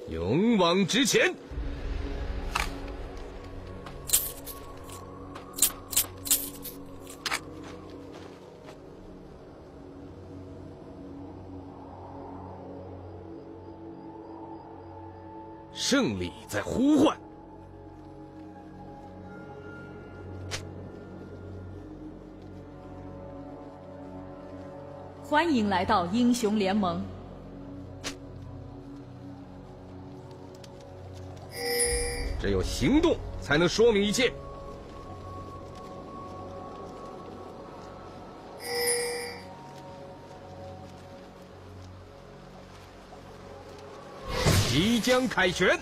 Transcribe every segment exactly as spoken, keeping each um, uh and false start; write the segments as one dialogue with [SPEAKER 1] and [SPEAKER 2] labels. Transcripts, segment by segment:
[SPEAKER 1] 勇往直前。胜利在呼唤。
[SPEAKER 2] 欢迎来到英雄联盟。
[SPEAKER 1] 只有行动才能说明一切。即将凯旋。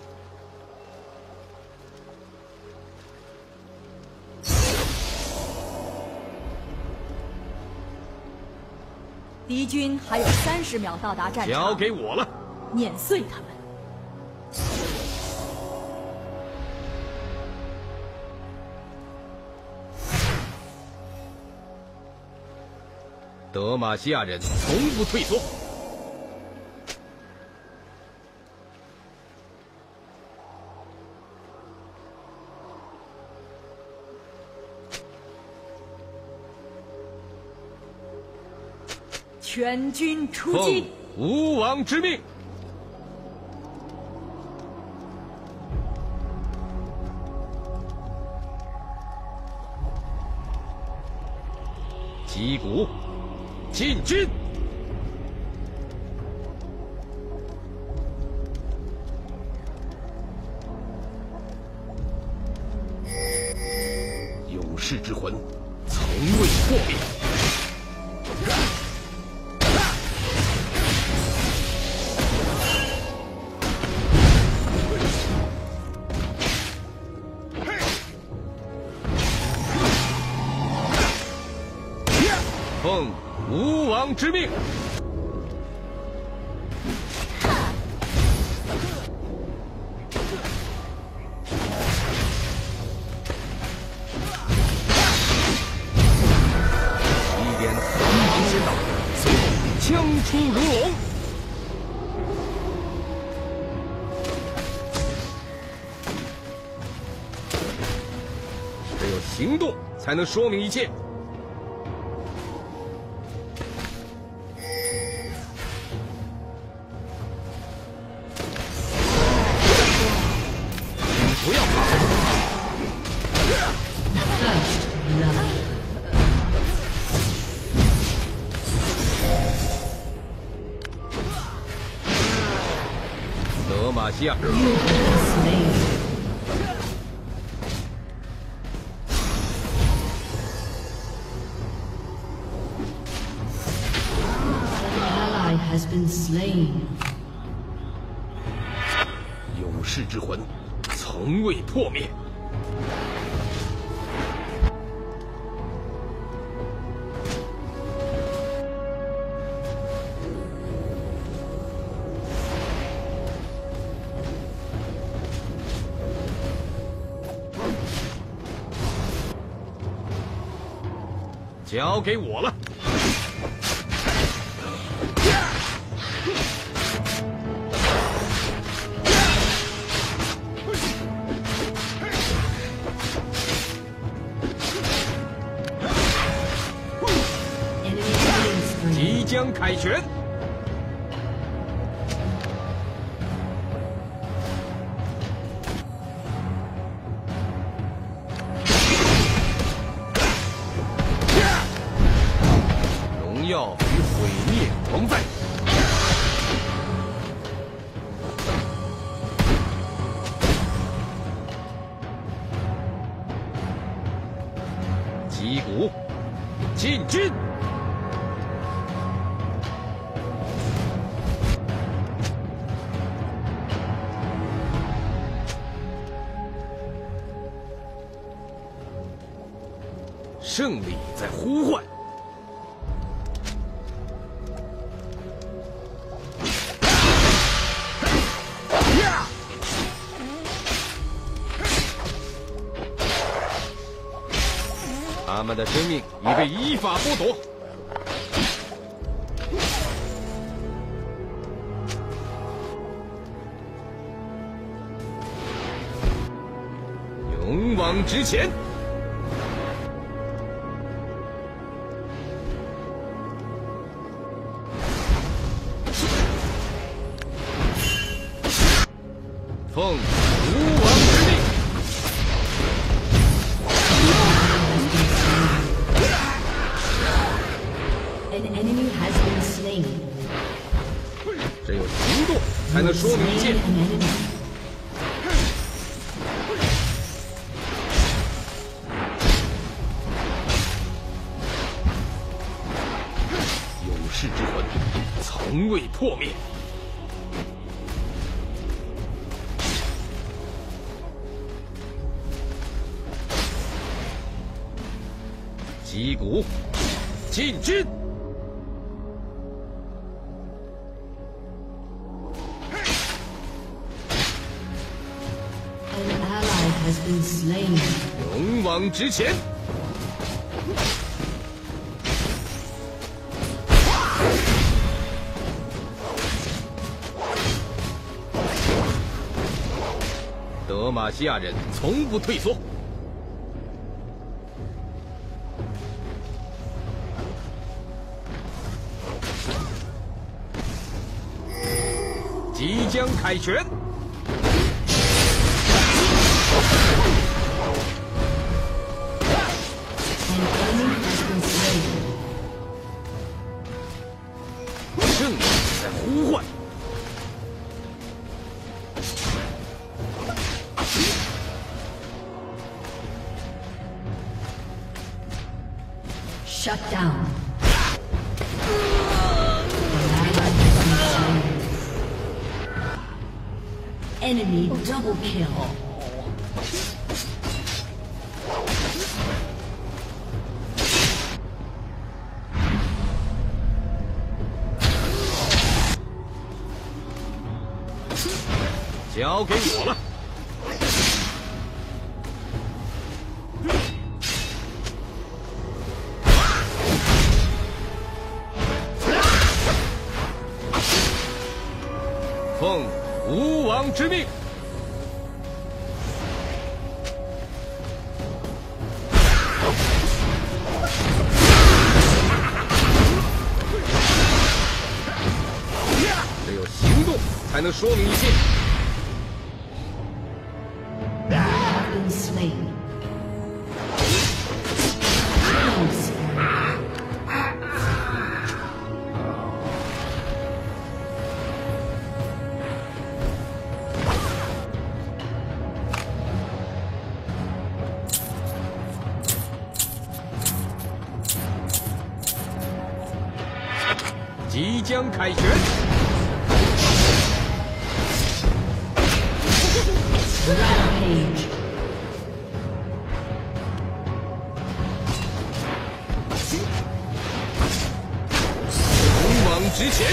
[SPEAKER 2] 敌军还有三十秒到达战场，
[SPEAKER 1] 交给我了，
[SPEAKER 2] 碾碎他们。
[SPEAKER 1] 德玛西亚人从不退缩。
[SPEAKER 2] 全军出击！
[SPEAKER 1] 奉吴王之命。击鼓，进军！勇士之魂，从未破灭。奉吴王之命。一点寒芒先到，随后枪出如龙。只有行动才能说明一切。不要怕！德玛西亚。
[SPEAKER 3] Has been slain.
[SPEAKER 1] 勇士之魂，从未破灭。交给我了。即将凯旋。荣耀与毁灭同在。击鼓，进军！胜利在呼唤。他们的生命已被依法剥夺。 勇往直前。奉吴王之命。
[SPEAKER 3] An enemy has been slain.
[SPEAKER 1] 只有行动才能说明一切。 勇士之魂从未破灭。击鼓，进军。
[SPEAKER 3] Has been slain.
[SPEAKER 1] 勇往直前。德玛西亚人从不退缩。即将凯旋。 胜利在呼唤。
[SPEAKER 3] Shut down. Enemy double kill. 交给我了。奉吴王之命。只有行动才能说明一切。 Slain. 即将凯旋。Rampage. 勇往直前。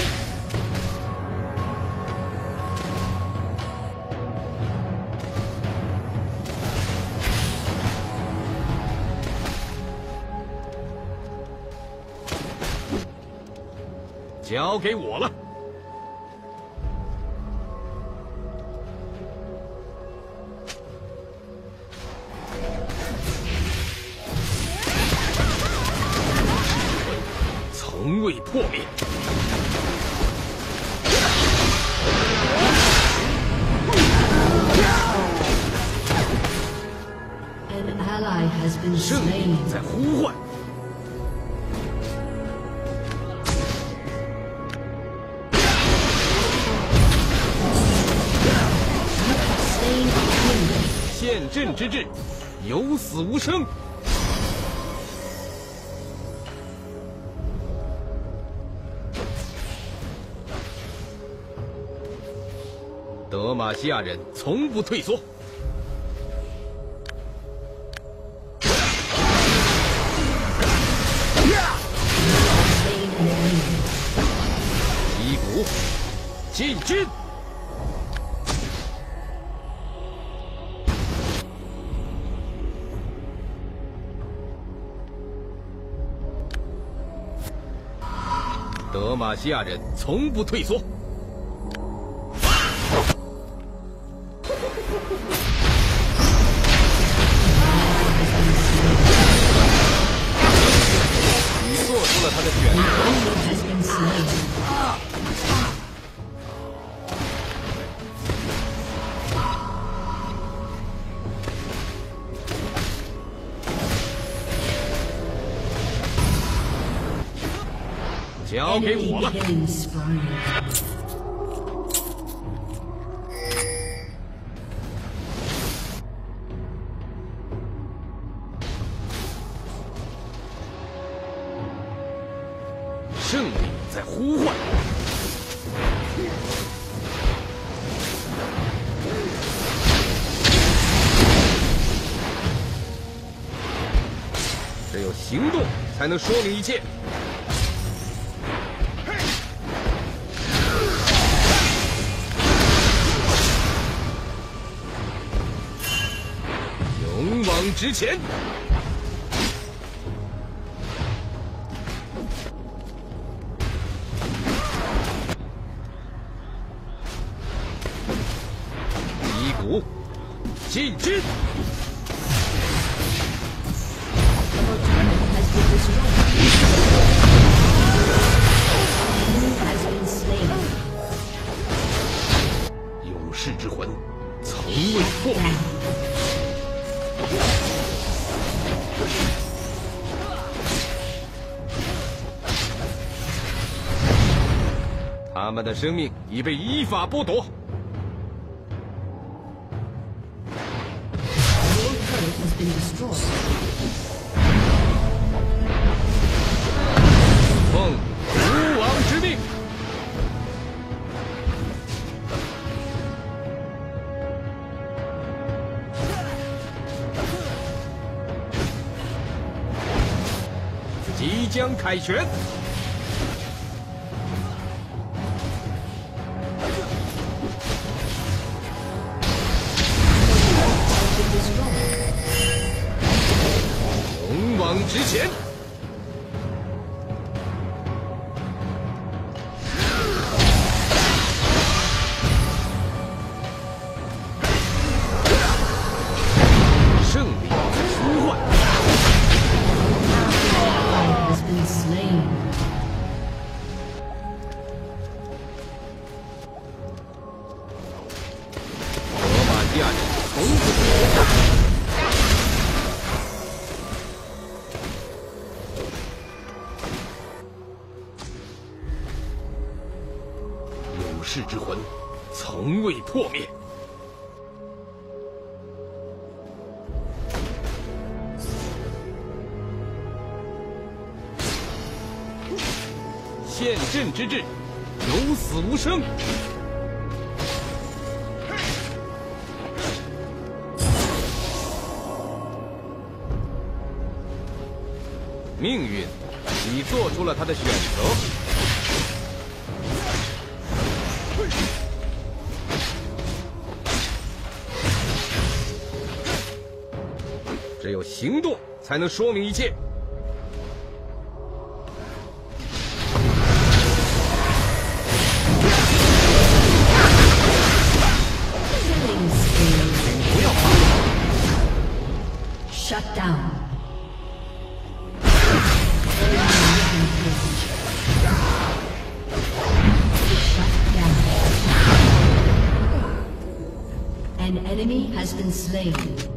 [SPEAKER 3] 交给我了。从未破灭。 An ally has been
[SPEAKER 1] 胜利
[SPEAKER 3] slain.
[SPEAKER 1] 在呼唤。 陷阵之志，有死无生。德玛西亚人从不退缩。击鼓，进军。 德玛西亚人从不退缩。
[SPEAKER 3] 交给我了。 胜利在呼唤，只有行动才能说明一切。勇往直前。 进之！勇士之魂从未破灭。他们的生命已被依法剥夺。 奉吾王之命，即将凯旋。勇往直前。 勇士之魂从未破灭。陷阵之志，有死无生。命运已做出了他的选择。 只有行动才能说明一切。不要怕。
[SPEAKER 2] Shut down. An enemy has been slain.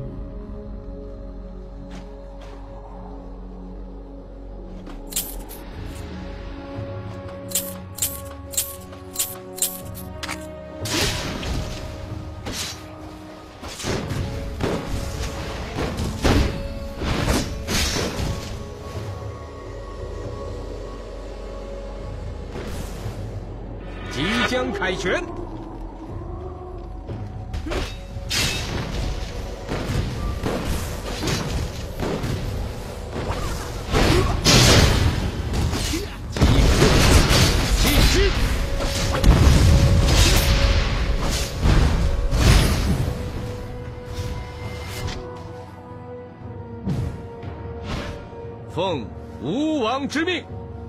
[SPEAKER 3] « 即将凯旋。 奉吾王之命，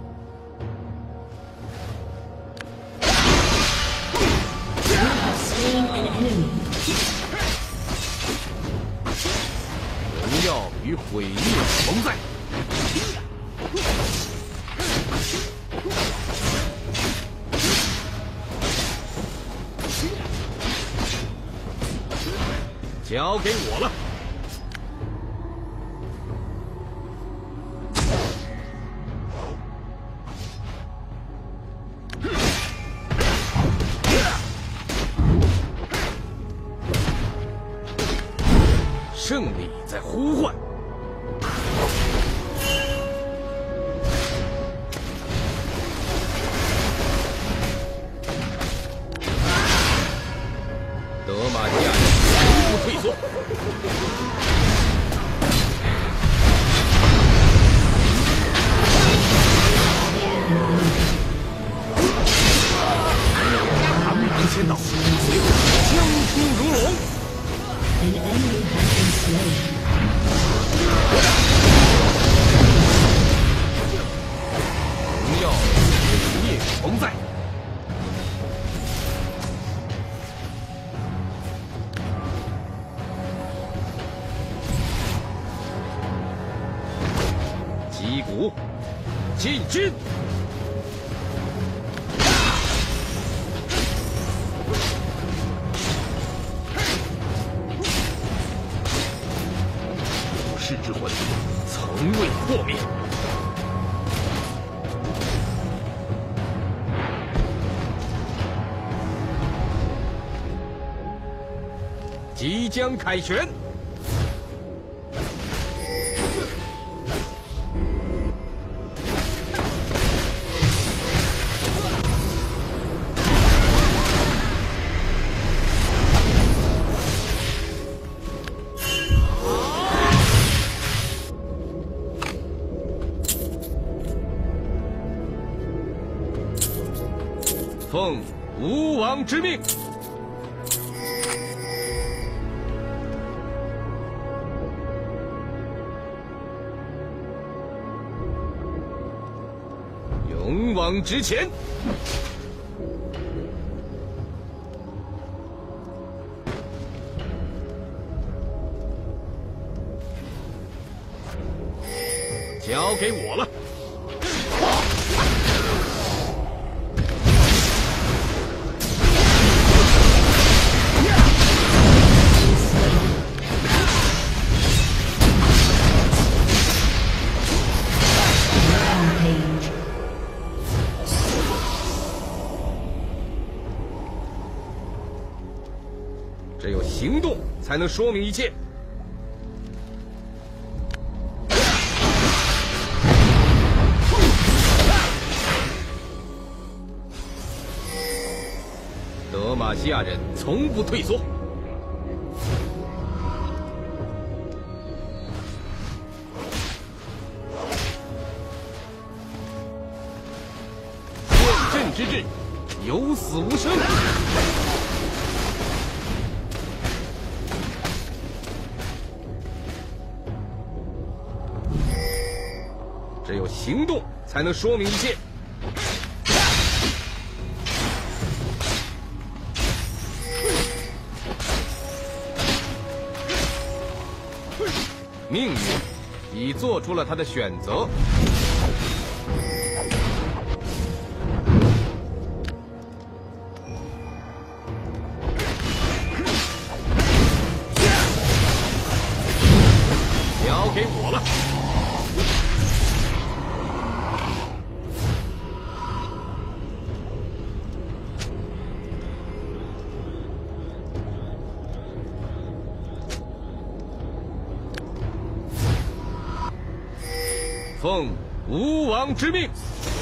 [SPEAKER 3] 荣耀与毁灭同在。 交给我了。胜利在呼唤。 德玛西亚人从不退缩。螳螂先到，随后枪出如龙。荣耀毁灭同在。 击鼓，进军！武士之魂，从未破灭。即将凯旋。 奉吾王之命，勇往直前。交给我了。 只有行动才能说明一切。德玛西亚人从不退缩。见阵之志，有死无生。 只有行动才能说明一切。命运已做出了他的选择。交给我了。 奉吾王之命。